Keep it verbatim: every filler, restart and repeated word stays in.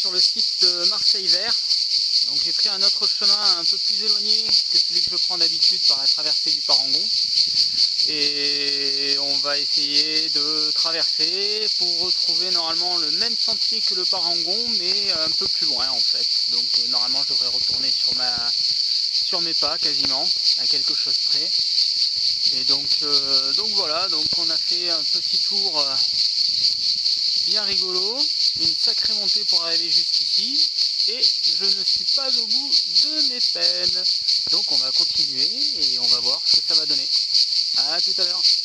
sur le site de Marseille Vert. Donc j'ai pris un autre chemin un peu plus éloigné que celui que je prends d'habitude par la traversée du Parangon. Et on va essayer de traverser pour retrouver normalement le même sentier que le Parangon, mais un peu plus loin en fait. Donc euh, normalement je devrais retourner sur, ma, sur mes pas quasiment, à quelque chose près. Et donc, euh, donc voilà, donc on a fait un petit tour euh, bien rigolo, une sacrée montée pour arriver jusqu'ici, et je ne suis pas au bout de mes peines. Donc on va continuer et on va voir ce que ça va donner. À tout à l'heure.